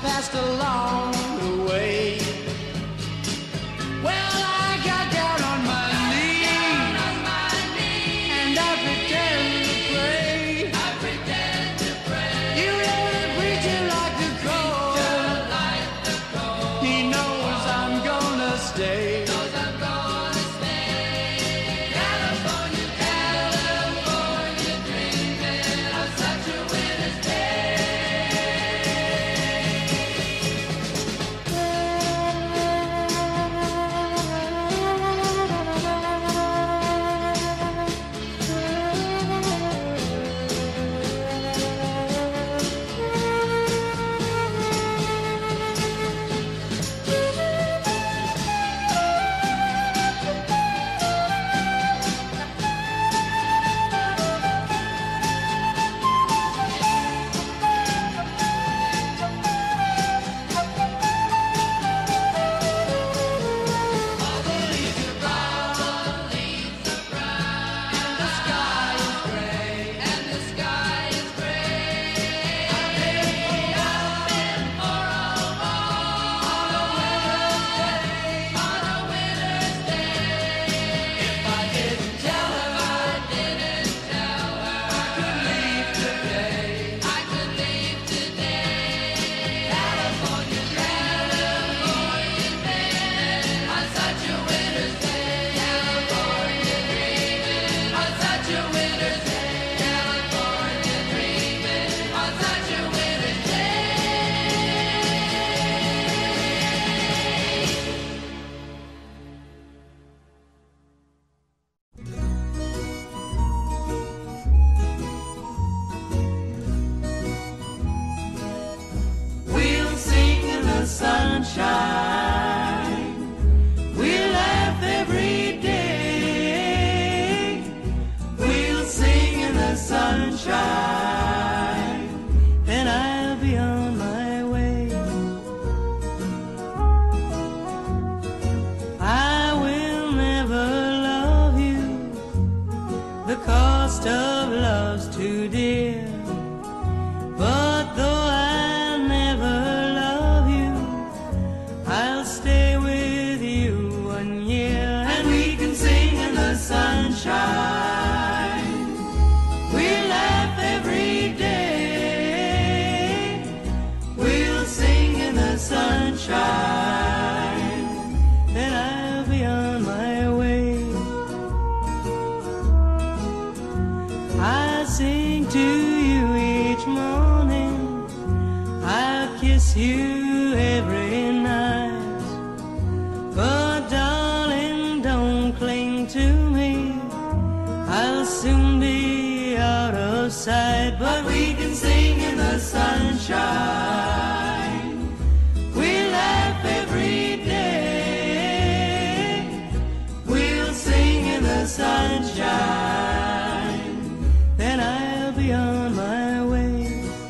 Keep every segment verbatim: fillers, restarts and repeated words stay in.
passed along the way. Well, I got down on my knees, and I pretend to pray. I pretend to pray. You know the preacher like the cold. He knows I'm gonna stay. Sunshine, we'll laugh every day. We'll sing in the sunshine, then I'll be on my way. I will never love you, the cost of love's too dear. But though I never love you, I'll stay with you one year, and we can sing in the sunshine. We'll laugh every day. We'll sing in the sunshine, then I'll be on my way. I sing to you each morning, I'll kiss you every night. But darling, don't cling to me, I'll soon be out of sight. But we can sing in the sunshine, we'll laugh every day. We'll sing in the sunshine, then I'll be on my way.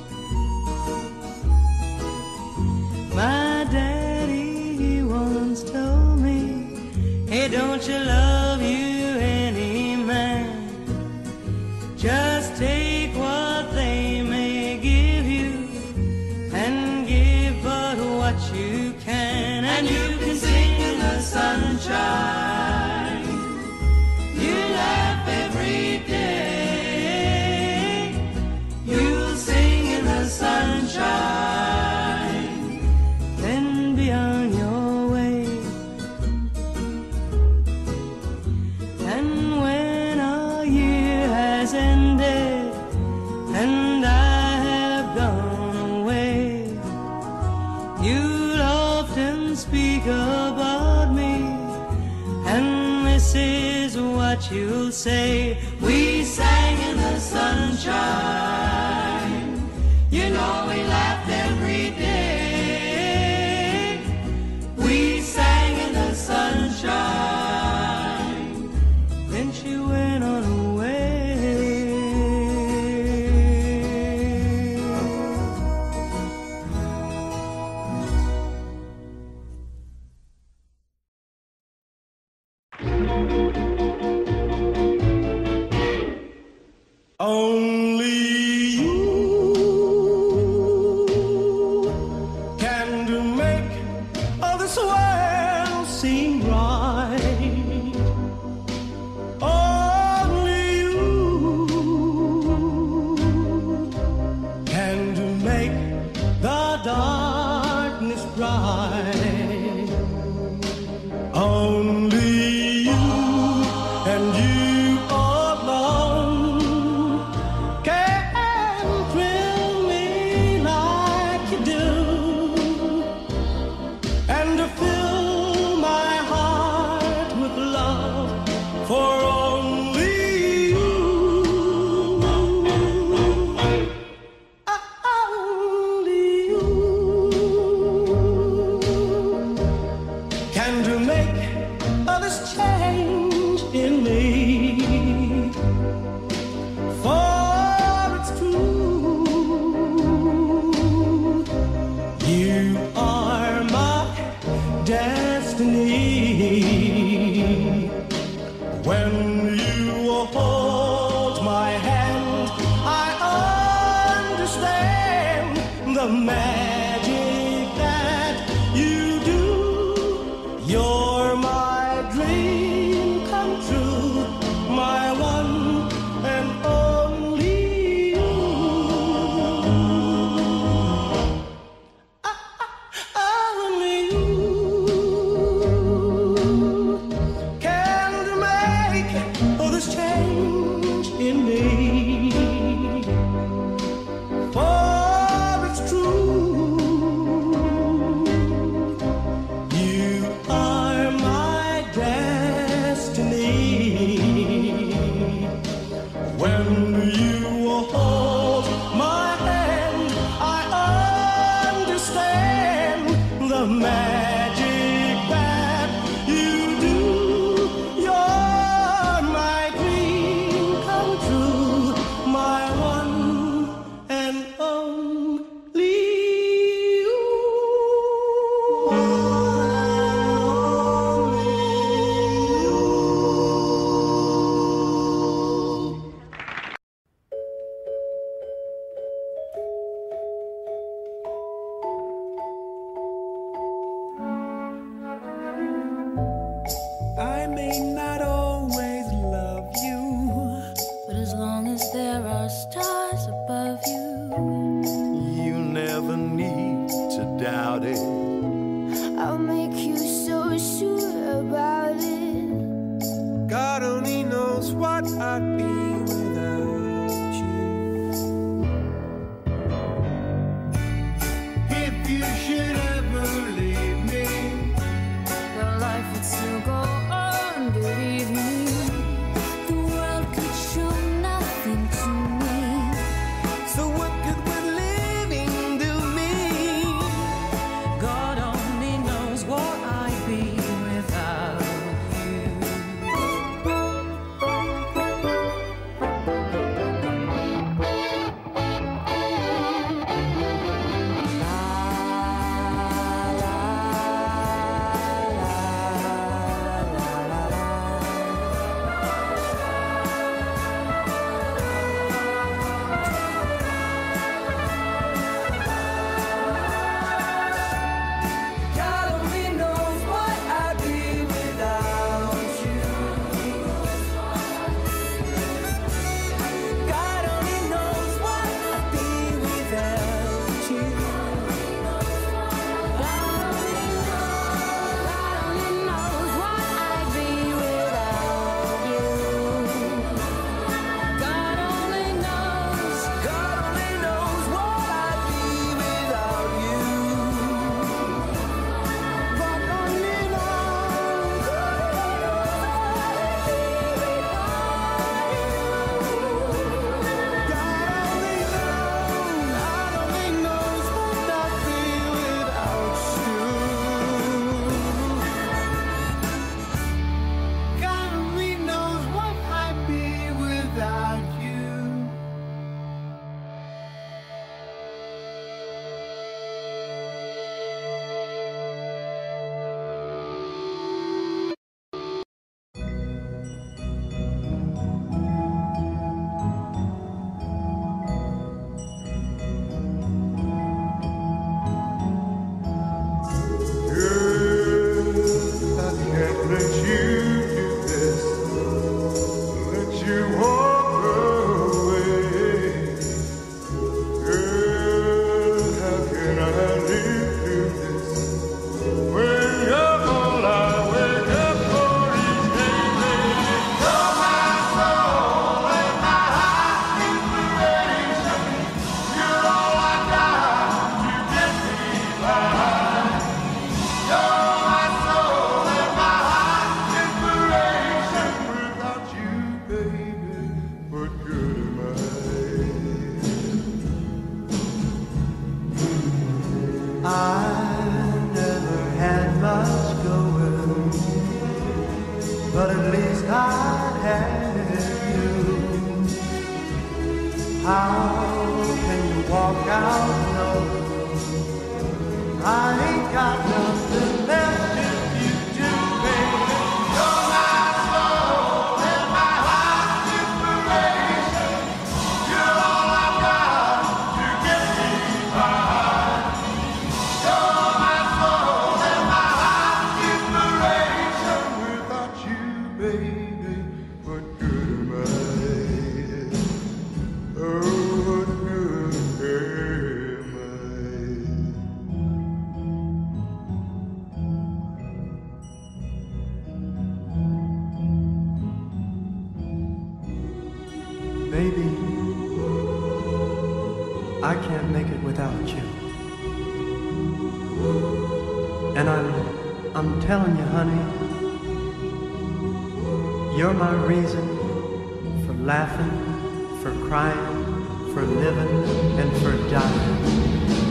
My daddy, he once told me, hey, don't you love you any man? Just take what they may give you, and give but what you can, and you can sing in the sunshine. You laugh every day. You'll sing in the sunshine, then be on your way. And when our year has ended and I have gone away, you'll often speak about me, and this is what you'll say. We sang in the sunshine, you know we laughed every day. We sang in the sunshine, then she went on her way. Only you can darkness bright. Only you and you alone can thrill me like you do, and to fill my heart with love for only you. Only you can to make this change in me, for it's true, you are my destiny. When you hold my hand, I understand the magic that you do. You're my dream come true, my one and only you. Only you can make this change in me, for it's true, you are my destiny. When you hold my hand, I understand the magic that you do. You're my dream come true, my one and only you. I may not always love you, But as long as there are stars above you, you never need to doubt it. I'll make you so sure about it. God only knows what I'd be without you. If you should ever leave me, Your life would still go on, believe me. The world could show nothing to me. so what good would living do me? God only knows what I'd be without I never had much going, but at least I had you. How can you walk out knowing I ain't got nothing left if you do, baby? You're my soul and my heart's inspiration. You're all I've got to get me by. You're my soul and my heart's inspiration. Without you, baby, what good am I? Oh, what good am I? Baby, I can't make it without you. And I'm, I'm telling you, honey, you're my reason for laughing, for crying, for living, and for dying.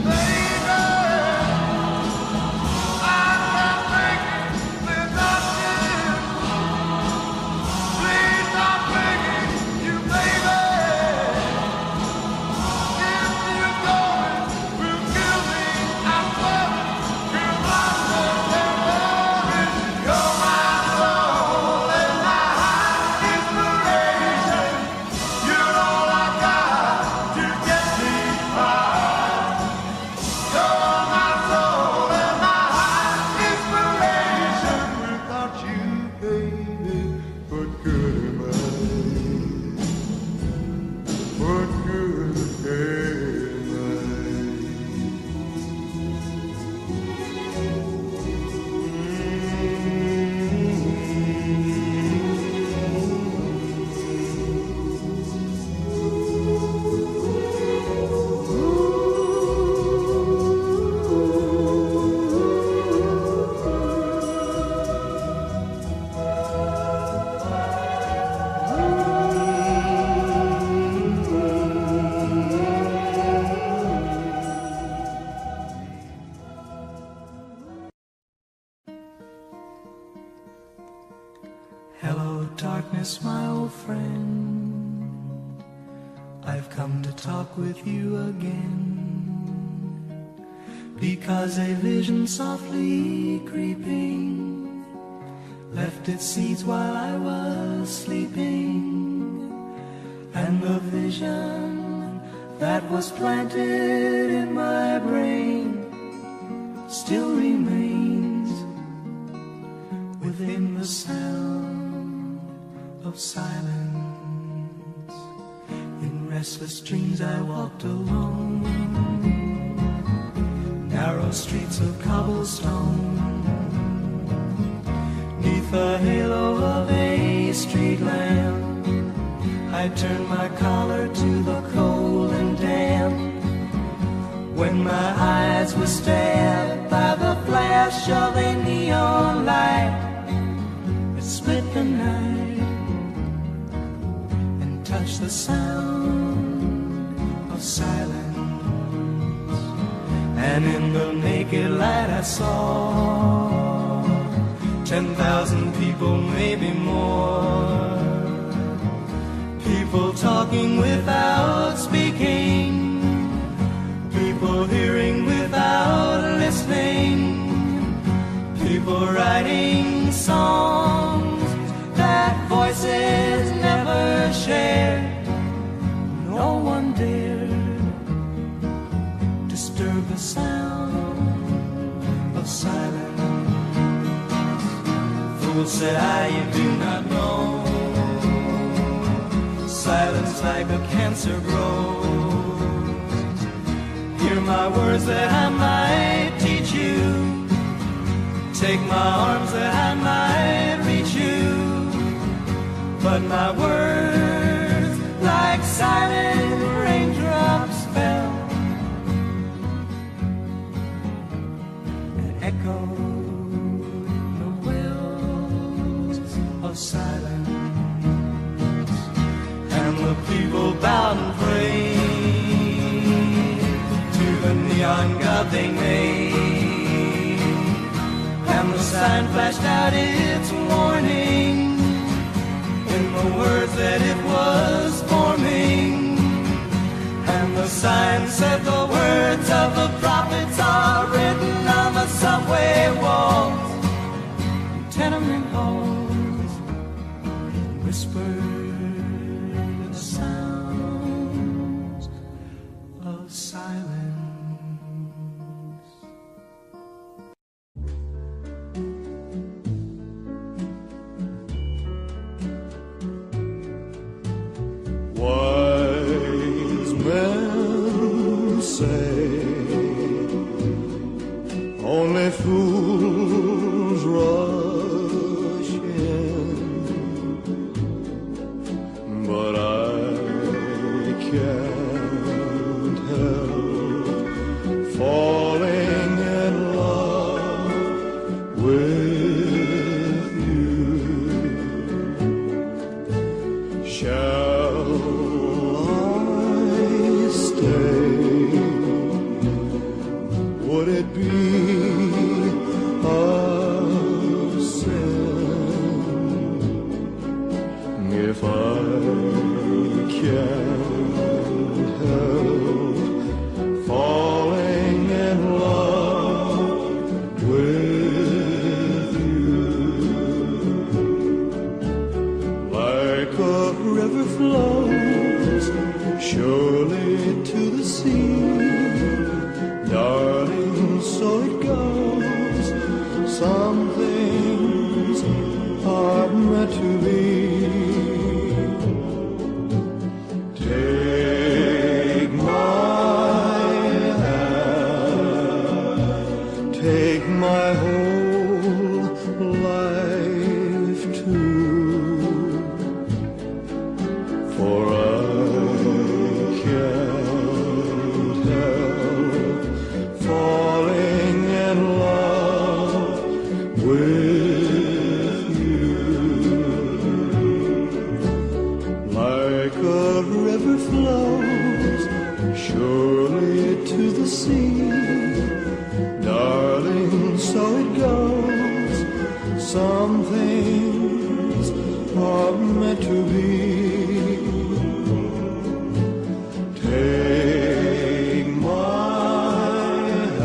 Hello, darkness, my old friend. I've come to talk with you again, because a vision softly creeping left its seeds while I was sleeping, and the vision that was planted in my brain still remains within the sound of silence. In restless dreams I walked alone, narrow streets of cobblestone, neath the halo of a street lamp. I turned my collar to the cold and damp, when my eyes were stabbed by the flash of a neon light. It split the night touch the sound of silence, and in the naked light I saw ten thousand people, maybe more, people talking without speaking, people hearing without listening, people writing songs that voices never shared. No one dared disturb the sound of silence. Fool, said I, you do not know, silence like a cancer grows. Hear my words that I might teach you, take my arms that I might reach you, but my words, like silent raindrops, fell and echoed the wells of silence. And the people bowed and prayed to the neon god they made. And the sign flashed out its warning in the words that it was forming. And the sign said the words of the prophets are written on the subway walls, tenement halls, whispered sounds of silence. Wise men say only fools rush in, but I can't help falling in love with you. Shall I stay? Would it be a sin if I can't help falling in love with you? Like a river flows surely to the sea, darling, so it goes. Some things are meant to be. Take my hand, take my whole life too, for I can't help falling in love with you. Like a river flows surely to the sea, darling, so it goes. Some things are meant to be. Take my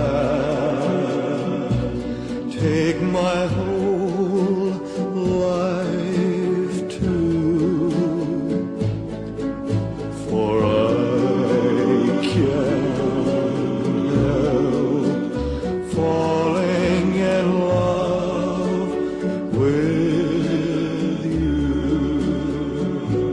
hand, take my whole life too, for I can't help falling in love with you.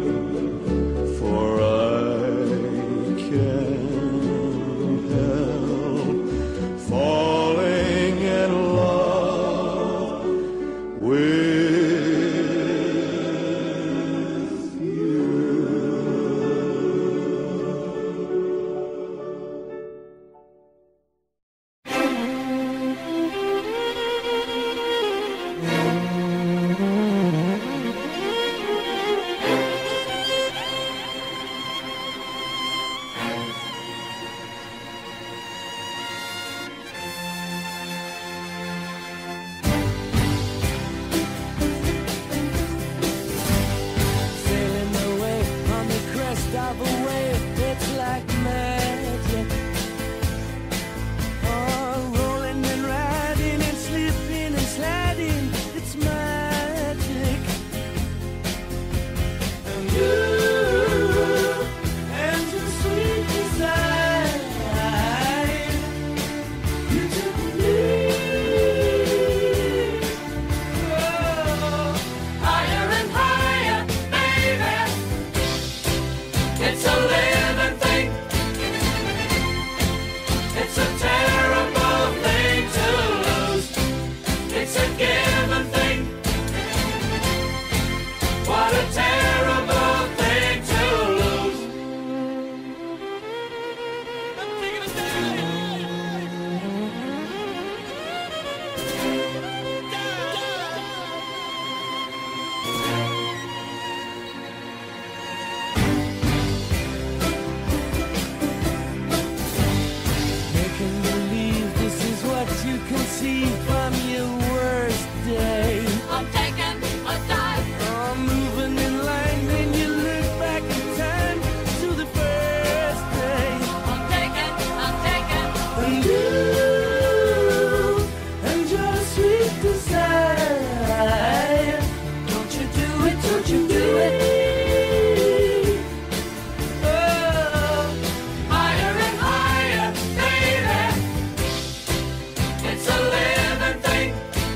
It's a living thing.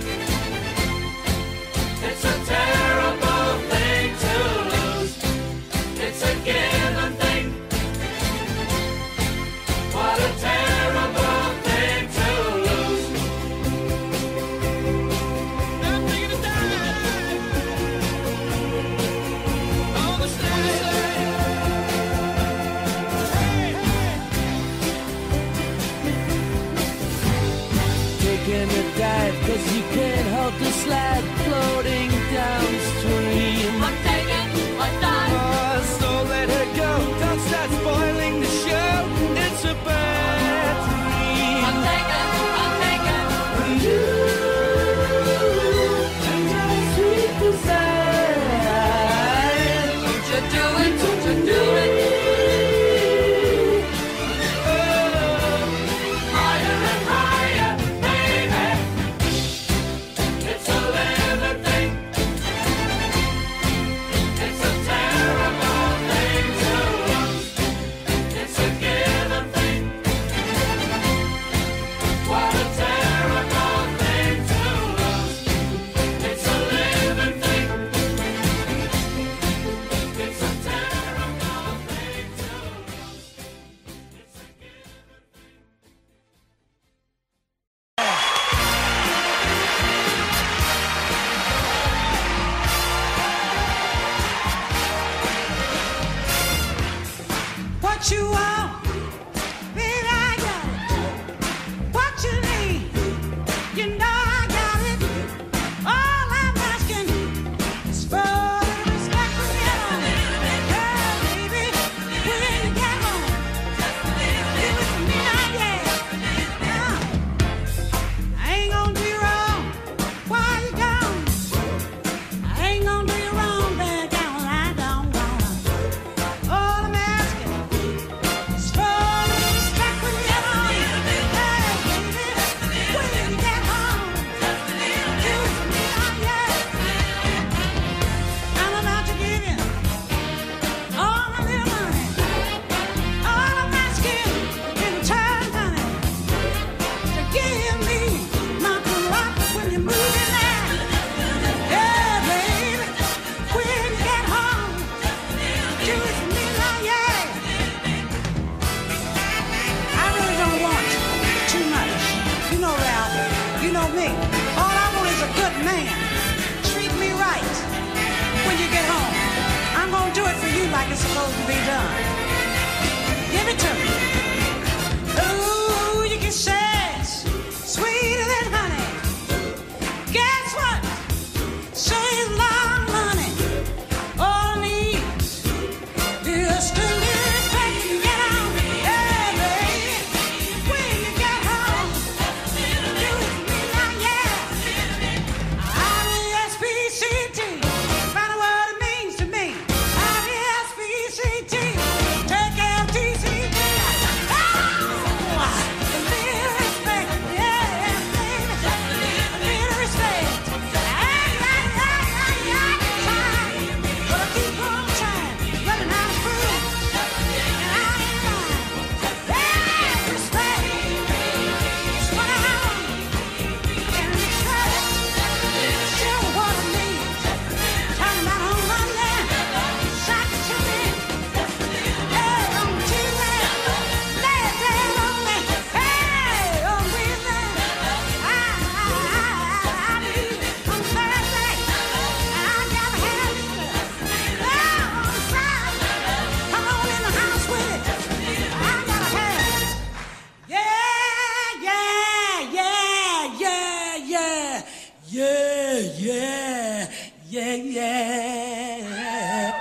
It's a terrible thing to lose. It's a given thing. What a terrible thing to lose. I'm thinking of dying on the stage. Taking a dive cause you can't hold the slide floating downstream. I'm taking a dive. Oh, so let her go. Don't start spoiling the show. It's a bad dream. I'm taking, I'm taking you. And your sweet desire. Don't you do it, don't you do it. What you want, baby, I got it. What you need, you know I got it. All I'm asking is for a little respect from you. Hey, baby, when you get home, give it to me now, yeah. Now, I ain't gonna do you wrong while you gone. I ain't gonna do you wrong, baby, down when I don't wanna. All I'm asking is for a little respect from you. Hey, baby, when you get home, give it to me now, yeah. I'm about to give you all my little money. All I'm asking in return, honey, to give me my good rock when you're moving there. Yeah, baby, when you get home, give it to me now, yeah. I really don't want too much. You know, Ralph, you know me. All I want is a good man. Treat me right when you get home. I'm gonna do it for you like it's supposed to be done. Give it to me. Ooh, you can say it's sweeter than honey. Guess what? Save a lot of money. All I need just a little respect and get on. Yeah, baby. When you get home, give it to me now, yeah. R E S P C T. Find out what it means to me. R E S P C T. Take L T C T. Oh, a little respect. Yeah, baby. A little respect. Ay, ay, ay, ay, ay, trying. But I keep on trying. Running out of food. And I ain't lying. Yeah, respect. It's what I want. And respect. Sure what I need. Talking about on Monday. Shot to me. Hey, on Tuesday. Lay it down on me. Hey, on Wednesday. I, I, I, I need it. On Thursday. I gotta have it. Yeah, on Friday. Come on in the house with it. I gotta have it. Yeah, yeah, yeah, yeah, yeah. Yeah, yeah, yeah, yeah.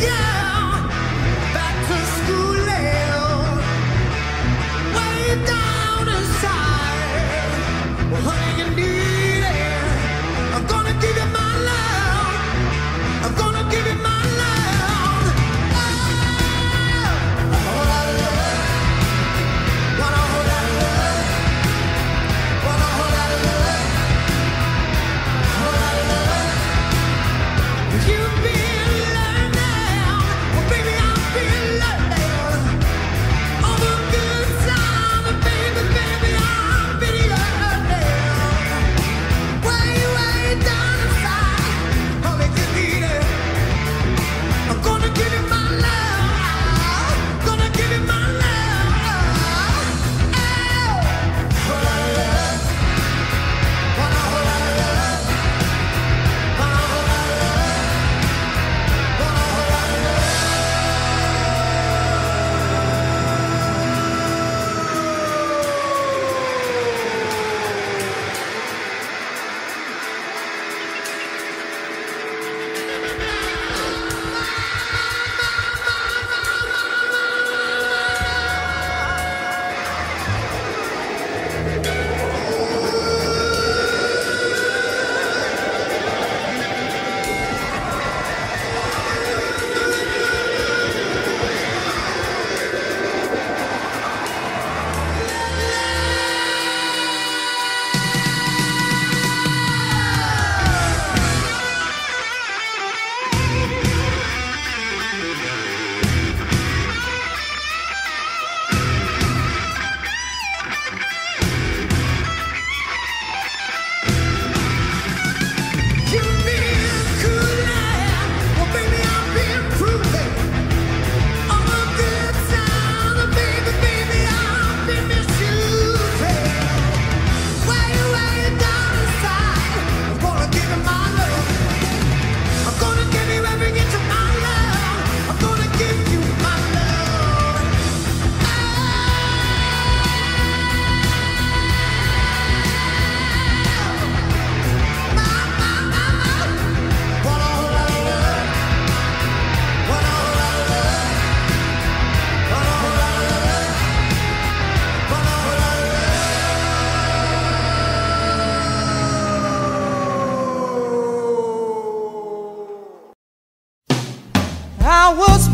I was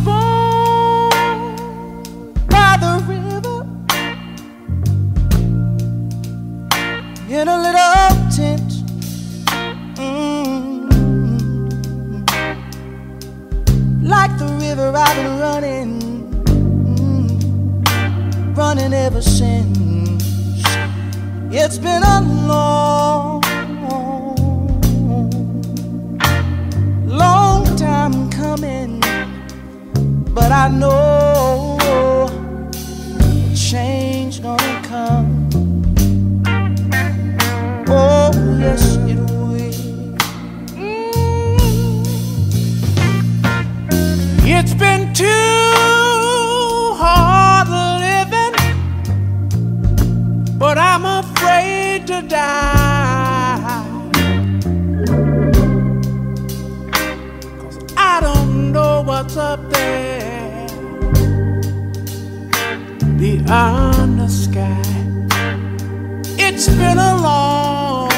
born by the river in a little tent. Mm-hmm. Like the river I've been running, mm-hmm. running ever since. It's been a long, long time coming. But I know change gonna come. Oh, yes, it will. Mm. It's been too hard living, but I'm afraid to die. 'Cause I don't know what's up there beyond the sky. It's been a long,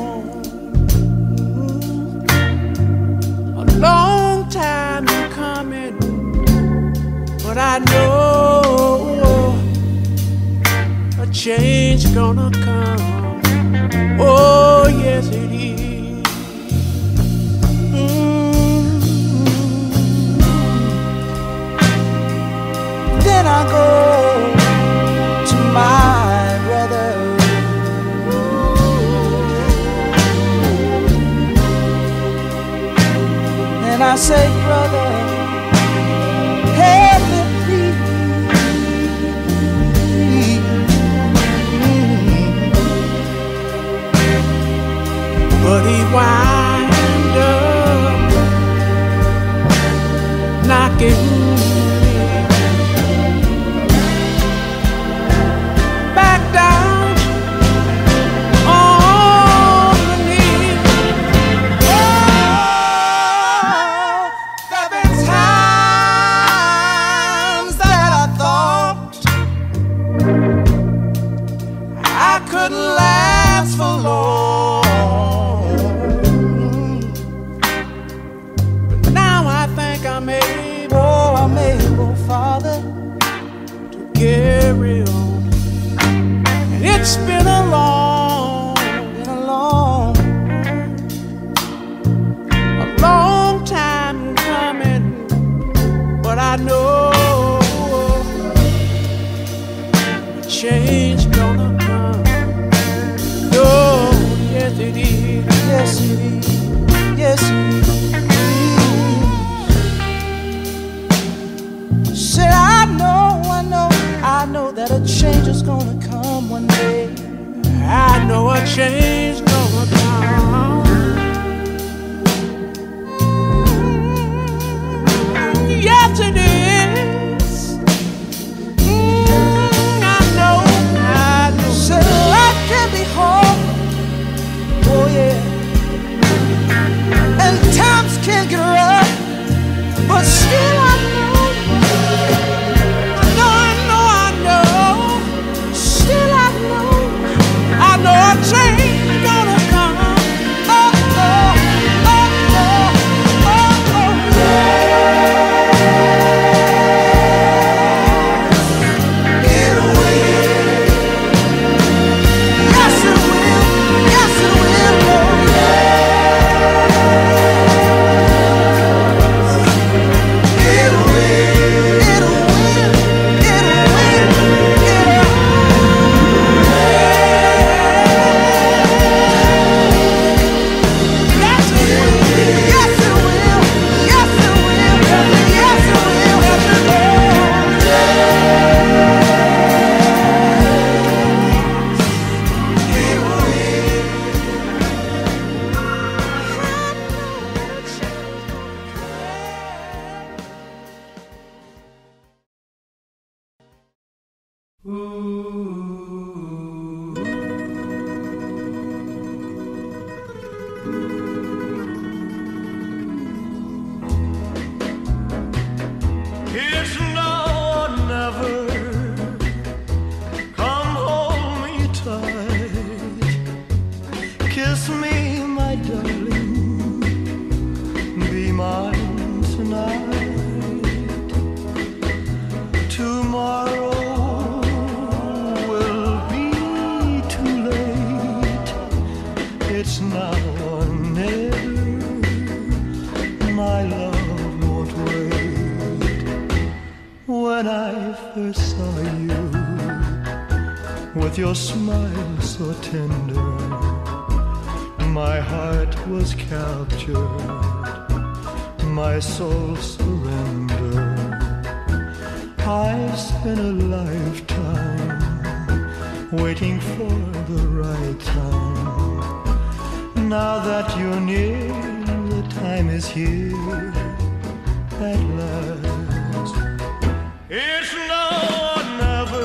a long time coming, but I know a change gonna come. Oh, yes, it is. Mm-hmm. Then I go to my brother, and I say, brother, help me please. But he wind up knocking time very own. And it's been a long, been a long, a long time coming, but I know change gonna come. Oh, yes it is, yes it is, yes it is. Said I know, I know, I know that a change is gonna come one day. I know a change gonna come. Yes it is. Mm, I know, I know. Said life can be hard. Oh yeah. And times can get rough, but still I know. Change gonna come. Oh, oh, oh, oh, oh, oh. It will. Yes, it will. Yes, it will. Oh, yes. It will. It will. It will. It will. Your smile so tender, my heart was captured, my soul surrendered. I spent a lifetime waiting for the right time. Now that you're near, the time is here at last. It's now or never.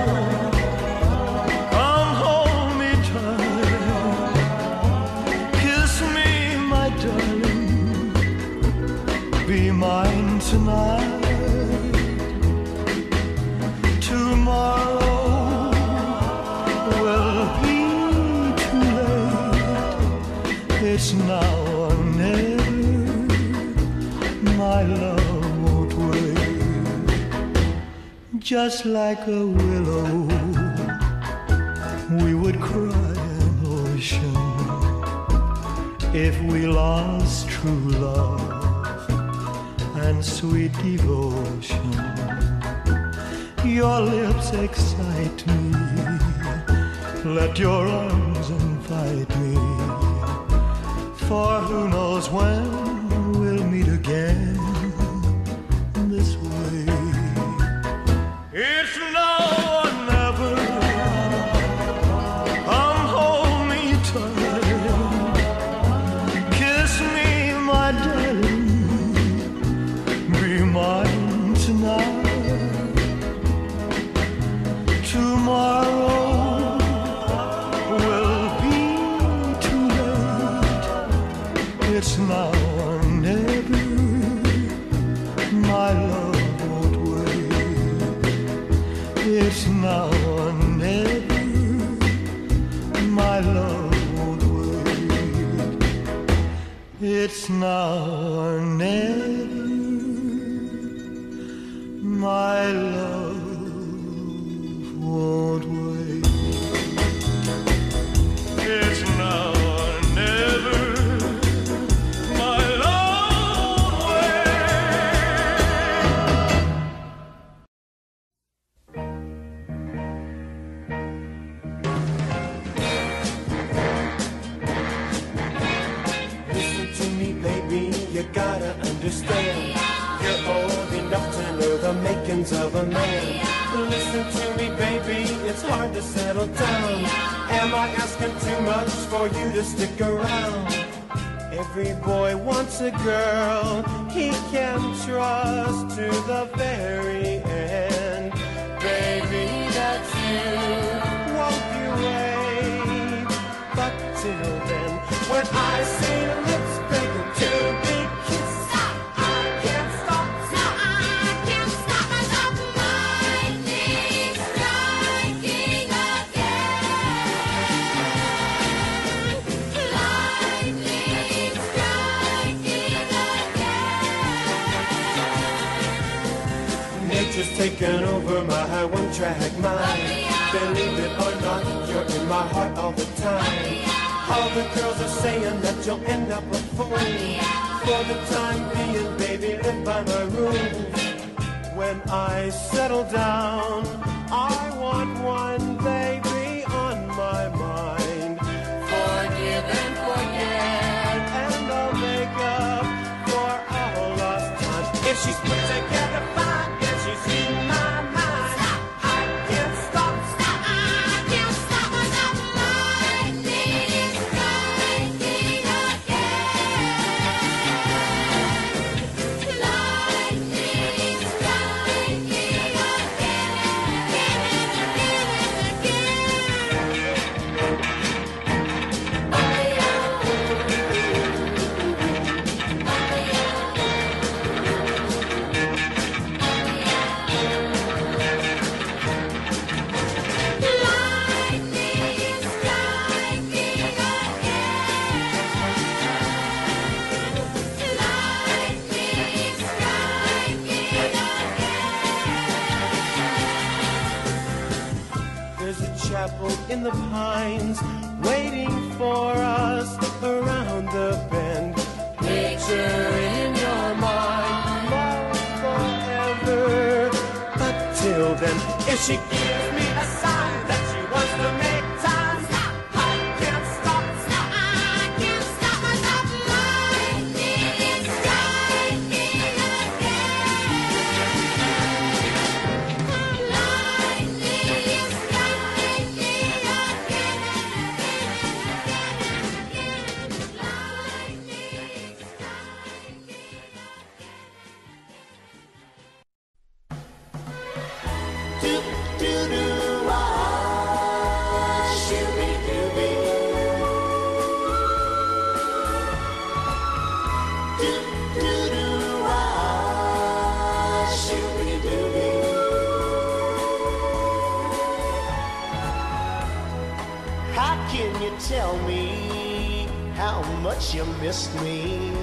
Be mine tonight. Tomorrow will be too late. It's now or never. My love won't wait. Just like a willow, we would cry an ocean if we lost true love and sweet devotion. Your lips excite me, let your arms invite me, for who knows when we'll meet again this way. It's now or never. Come hold me tight, kiss me, my darling. Be mine tonight. Tomorrow will be too late. It's now or never. My love won't wait. It's now or never. My love won't wait. It's now or never. My love the makings of a man. Listen to me, baby, it's hard to settle down. Am I asking too much for you to stick around? Every boy wants a girl he can trust to the very end. Baby, that's you, won't you wait? But till then, when I say lips begging to be kissed, stop, I can't stop, stop, I can't stop myself. Lightning striking again. Lightning striking again. Nature's taken over my one-track mind. Believe it or not, you're in my heart all the time. All the girls are saying that you'll end up a fool. For the time being, baby, live by my rules. When I settle down, I want one baby on my mind. Forgive and forget, and I'll make up for all lost time. If she's put together fine, if she's in my mind, stop, I can't stop, stop, I can't stop myself. Lightning striking again. Lightning striking There's a chapel in the pines waiting for us around the bend. Picture in your mind, love forever. But till then, if she gives me a sign that she wants to make time, stop, I can't stop, stop, I can't stop myself. Lightning striking again. Lightning How can you tell me how much you missed me?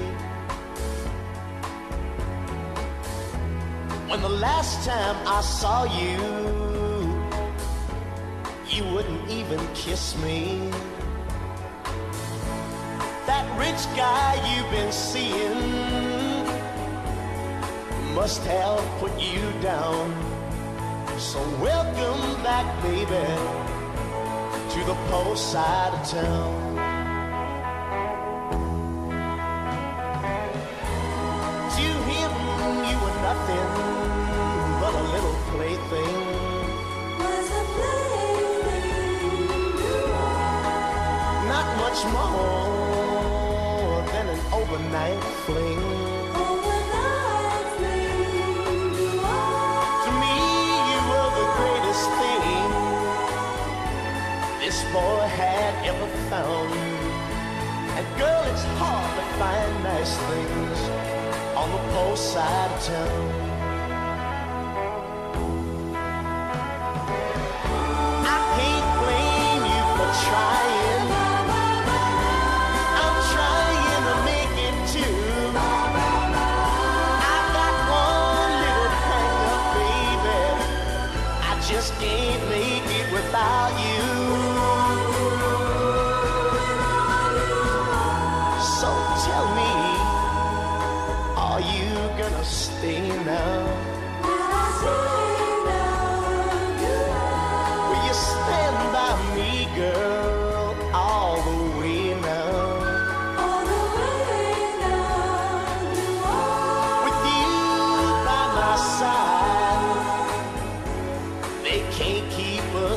When the last time I saw you, you wouldn't even kiss me. That rich guy you've been seeing must have put you down. So welcome back, baby, to the poor side of town. To him you were nothing but a little plaything. Was a plaything you are. Not much more than an overnight fling. Overnight fling you are. To me you were the greatest thing this boy had ever found. And girl, it's hard to find nice things on the poor side of town. I can't blame you for trying. I'm trying to make it too. I got one little hang up, baby. I just can't make it without you. So tell me, are you gonna stay now? Will I stay now? You are. Will you stand by me, girl, all the way now? All the way now you are. With you by my side,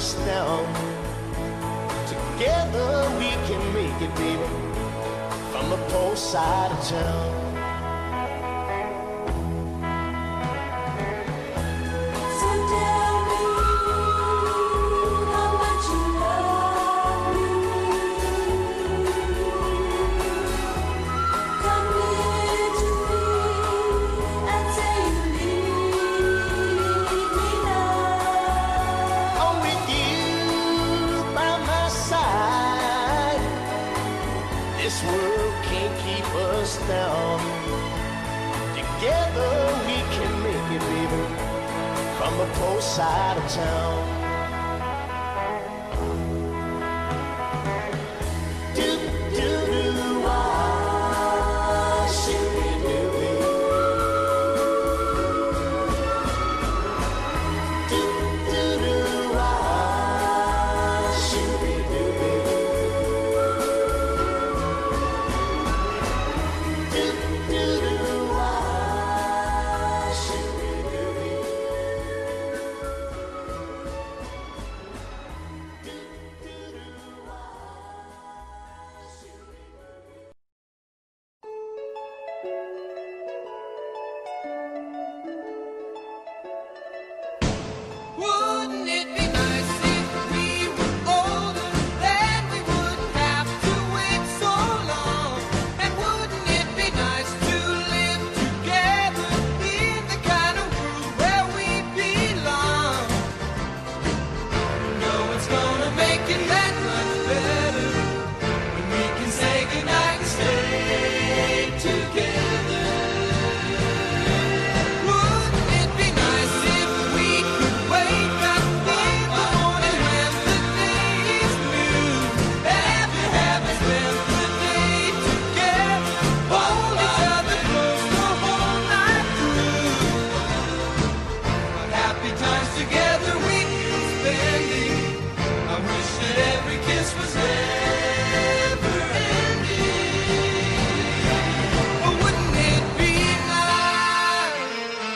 us down. Together we can make it, baby, from the post side of town. This world can't keep us down. Together we can make it, baby, from the post side of town. Do do do wah, shooby dooby. Do do do wah, shooby dooby. Wouldn't it be nice if we were older, then we wouldn't have to wait so long? And wouldn't it be nice to live together in the kind of world where we belong? No one's gonna make it that much better when we can say goodnight and stay together. Wouldn't it be nice if we could wake up in the morning when the day is new, and happy habits when the day together, hold each other close the whole night through. What happy times together we could spending. I wish that every kiss was never ending. But wouldn't it be nice?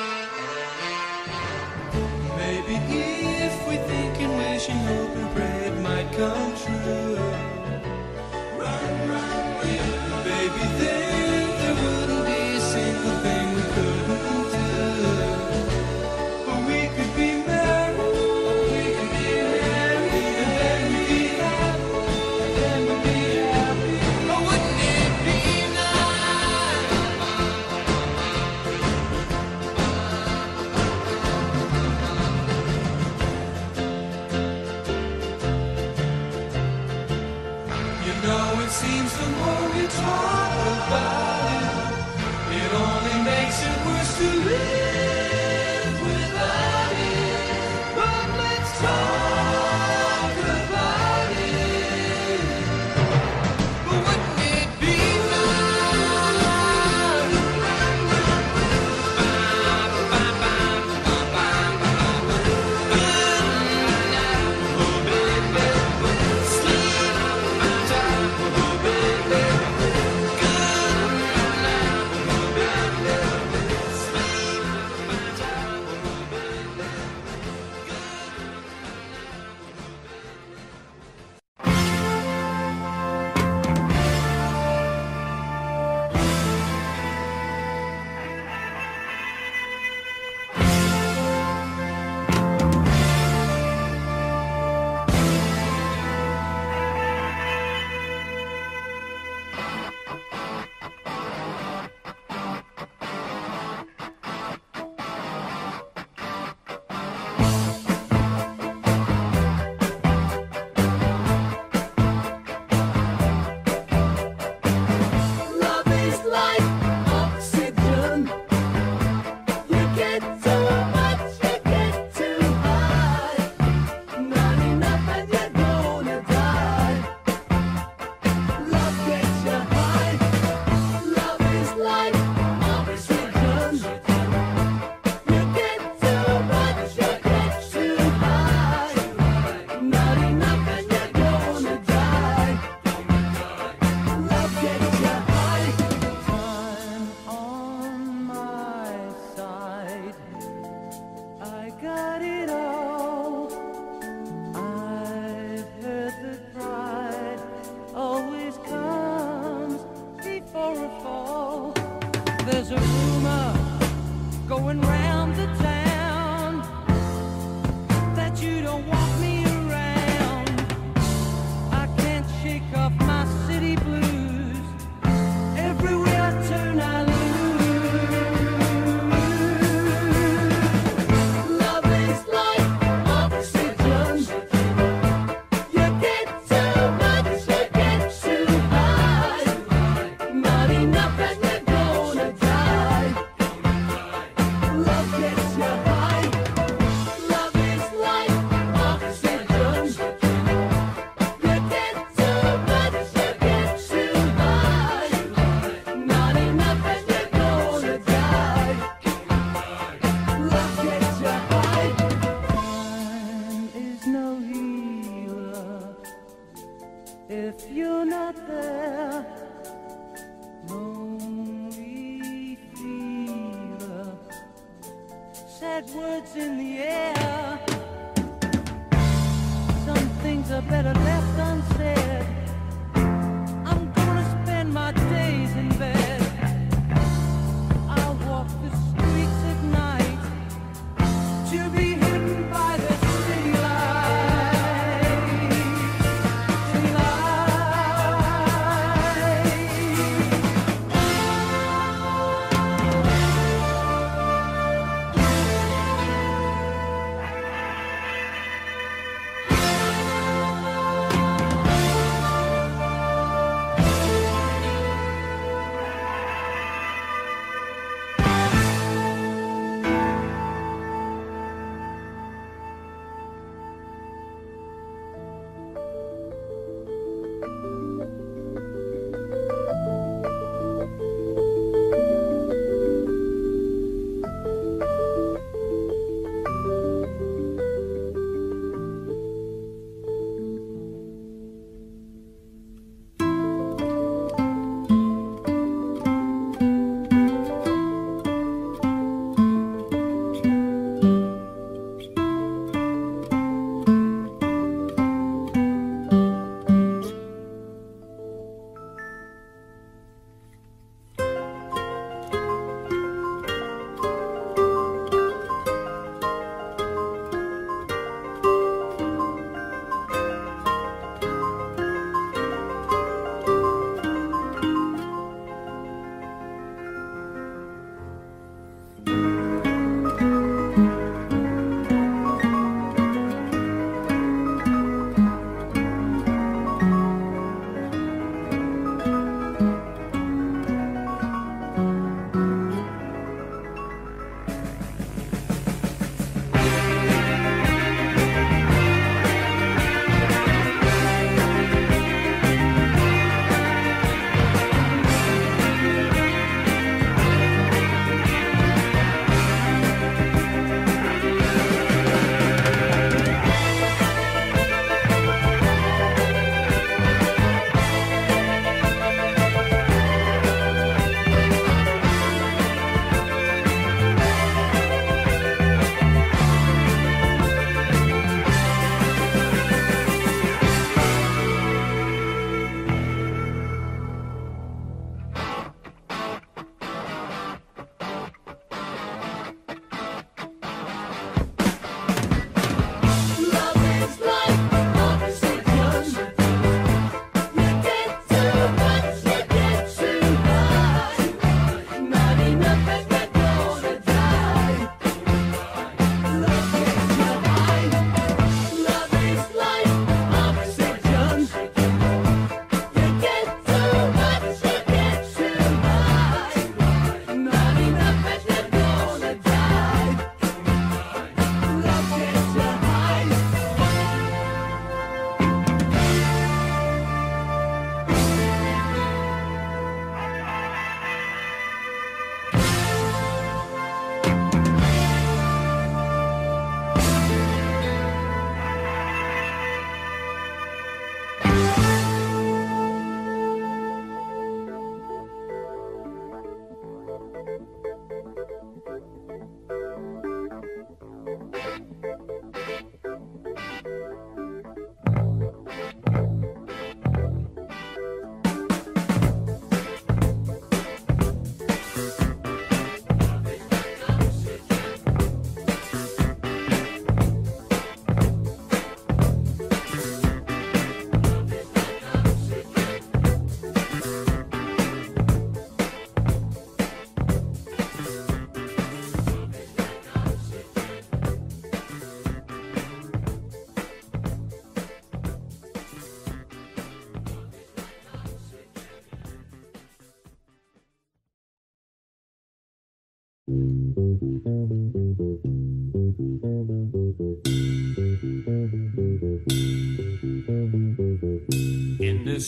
Maybe if we think and wish and hope and pray it might come true. Run, run, will. Baby, then there wouldn't be a single thing we couldn't do. But we could be married, we could be married, and then we'd be happy, and then we'd be happy. But wouldn't it be nice? You know, it seems the more we talk about it, it only makes it worse to live without it. But let's talk about it. But wouldn't it be nice?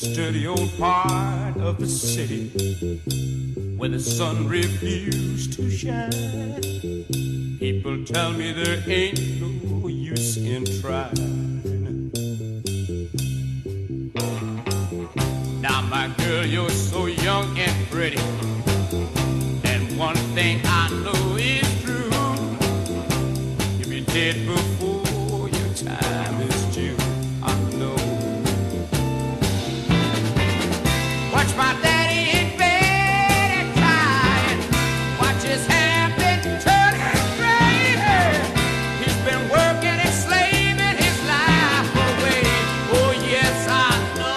dirty old part of the city where the sun refused to shine. People tell me there ain't no use in trying. Now, my girl, you're so young and pretty, and one thing I know is true: you'll be dead before your time is due. I know. Watch my daddy in bed and crying. Watch his hair been turning gray. He's been working and slaving his life away. Oh yes, I know.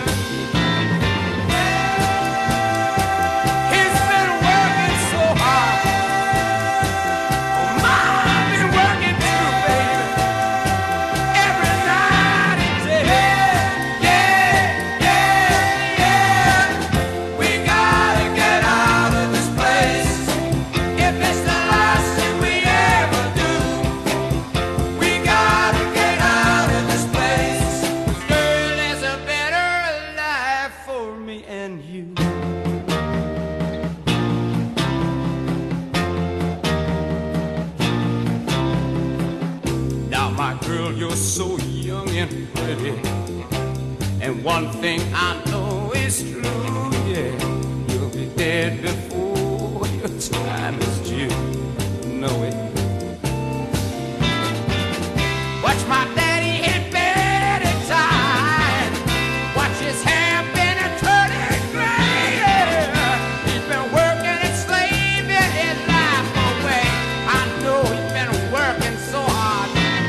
He's been working so hard. Oh my, I've been working too, baby. Every night and day. Yeah, yeah, yeah. We gotta get out of this place. If it's the last thing we ever do, we gotta get out of this place. 'Cause girl, there's a better life for me and you. Now, my girl, you're so young and pretty, and one thing I know is true, yeah, you'll be dead before your time is due. Know it. Watch my daddy in bed at time. Watch his hair been a turning gray. He's been working and slaving his life away. I know he's been working so hard.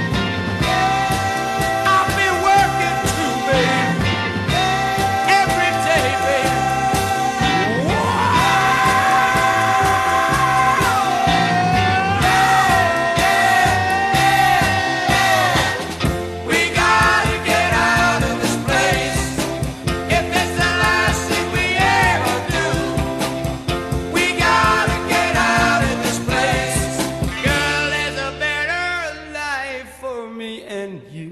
I've been working too, baby. Every day, baby. We gotta get out of this place. If it's the last thing we ever do, we gotta get out of this place. Girl, there's a better life for me and you.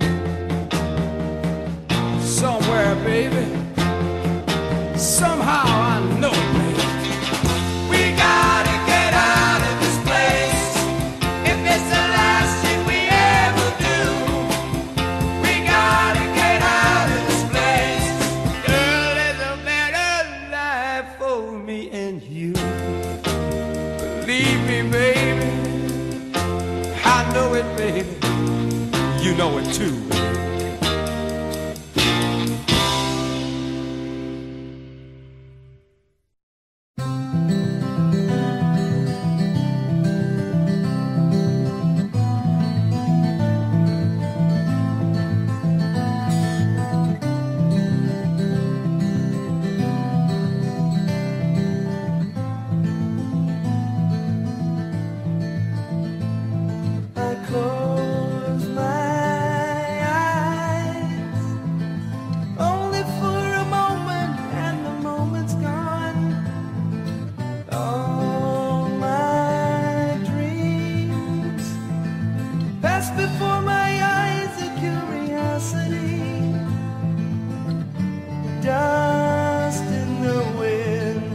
Somewhere, baby. Somehow I know it, baby. We gotta get out of this place. If it's the last thing we ever do, we gotta get out of this place. Girl, there's a better life for me and you. Believe me, baby. I know it, baby. You know it too. I close my eyes only for a moment, and the moment's gone. All my dreams pass before my eyes, a curiosity, dust in the wind.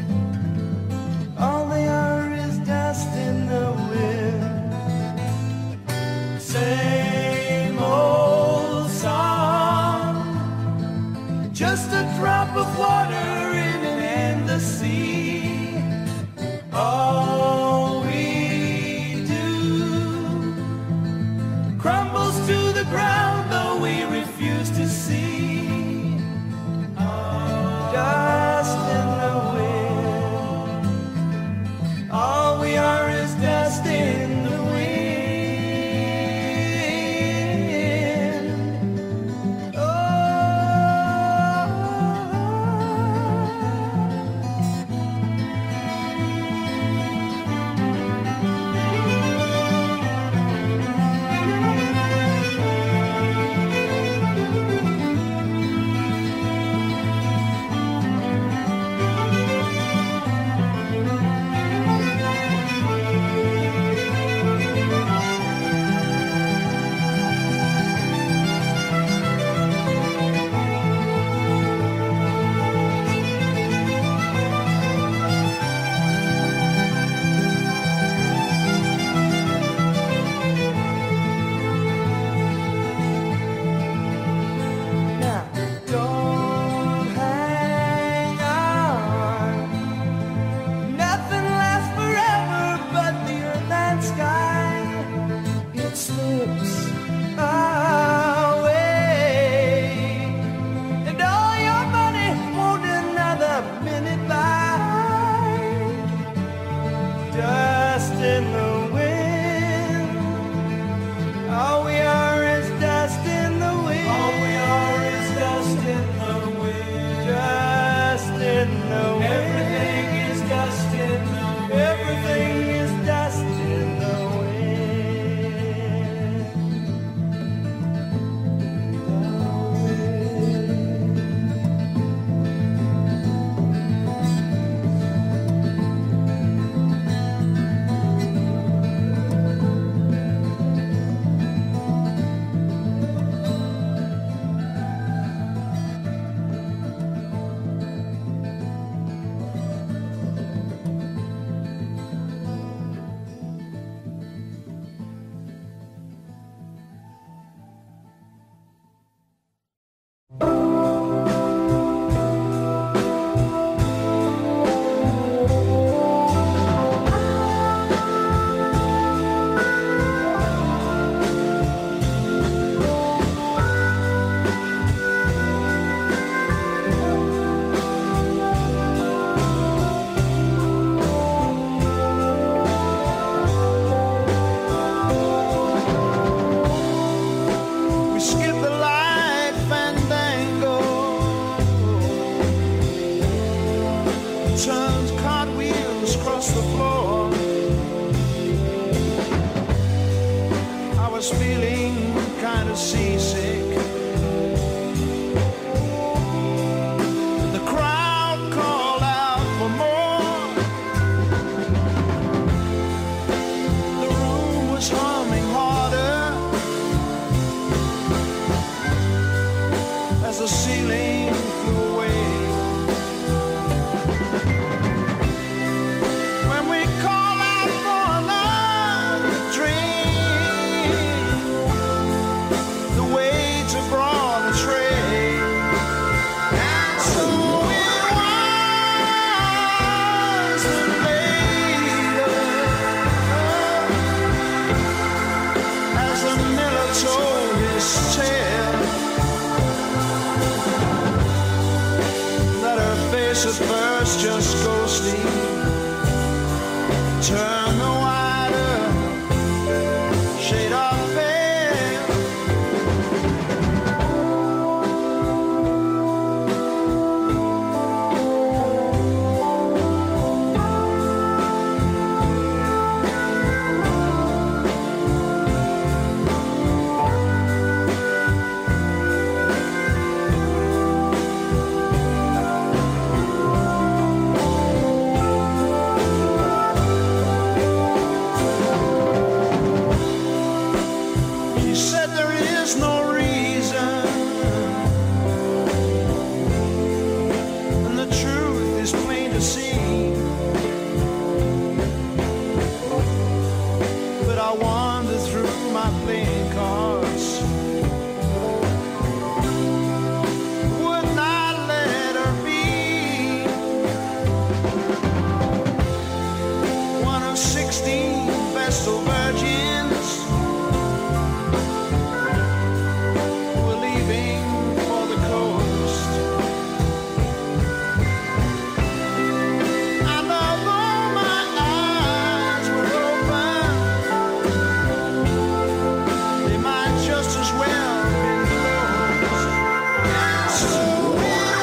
All they are is dust in the wind. Same old song, just a drop of water in an endless sea. All we do, was feeling kind of seasick. The crowd called out for more. The room was humming harder as the ceiling flew away. When we call out for another drink, the waiter brought a tray, and so it was that later, as the miller told his tale, that her face at first just ghostly turned the wider shade of pale. He said there is no reason, and the truth is plain to see. But I wander through my playing cards, would not let her be one of sixteen Vestal virgins who were leaving for the coast. And although my eyes were open, they might just as well have been closed. And so it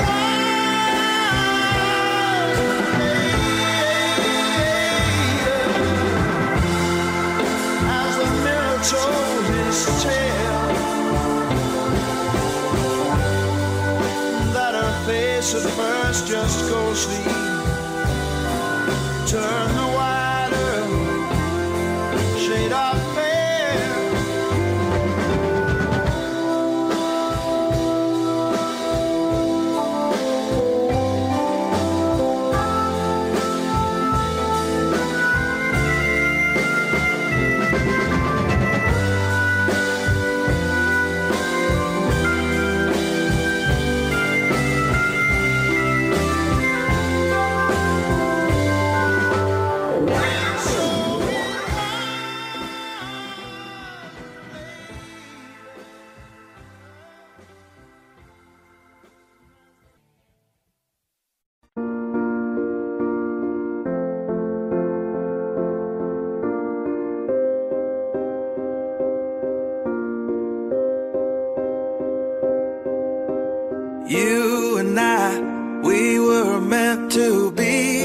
was as the miller told his tale, that her face at first just ghostly turned the wider shade of pale. You and I, we were meant to be.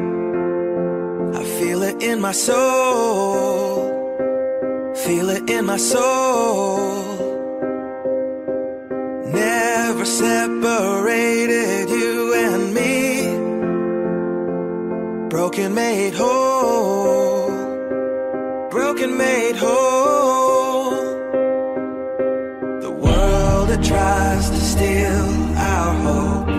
I feel it in my soul, feel it in my soul. Never separated, you and me. Broken made whole, broken made whole. The world that tries to steal our hope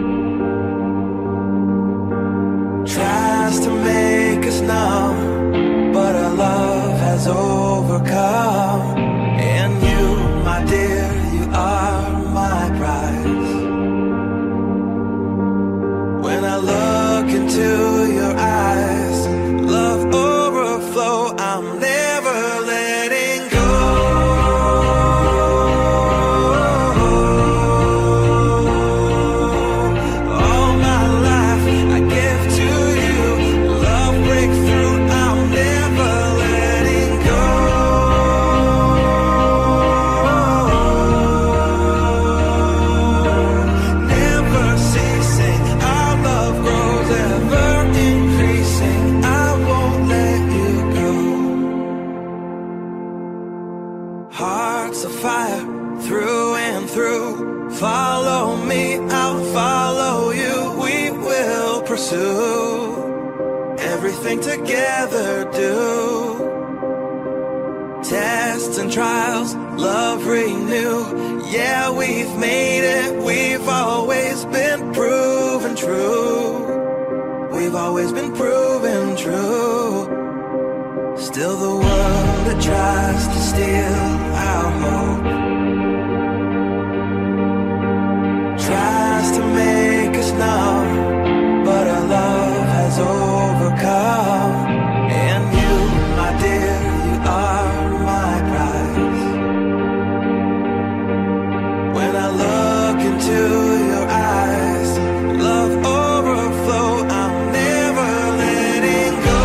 tries to make us numb, but our love has overcome. And you, my dear, you are my prize. When I look into your eyes, love overflow, I'm never letting go. All my life I give to you, love breakthrough, I'm never letting go. Hearts of fire through and through. Follow me, I'll follow you. We will pursue everything together, do tests and trials, love renew. Yeah, we've made it, we've always been proven true. We've always been proven true. Still the world that tries to steal our hope tries to make us numb, but our love has overcome. And you, my dear, you are my prize. When I look into your eyes, love overflow, I'm never letting go.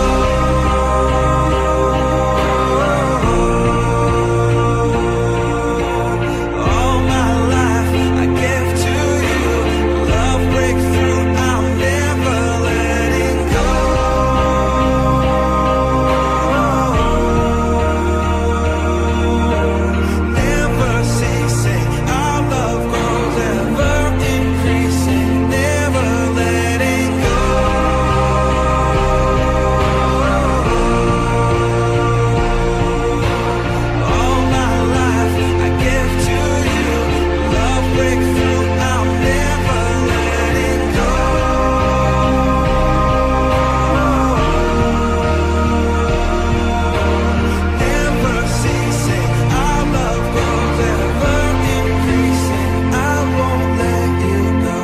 All my life I give to you. Love breakthrough, I'm never letting go. Never ceasing, our love grows ever increasing. Never letting go. All my life I give to you. Love breakthrough, I'm never letting go. Never ceasing, our love grows ever increasing. I won't let you go.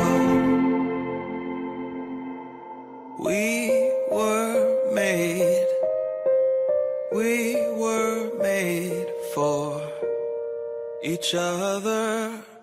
We were made, we were made for each other.